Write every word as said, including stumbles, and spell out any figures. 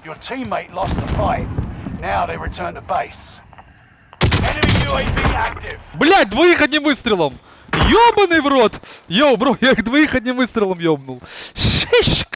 Your teammate lost the fight. Now they return to base. Enemy ю эй ви active. Блять, двоих одним выстрелом! Ёбаный в рот! Йоу, бро, я их двоих одним выстрелом ёбнул. Шиш!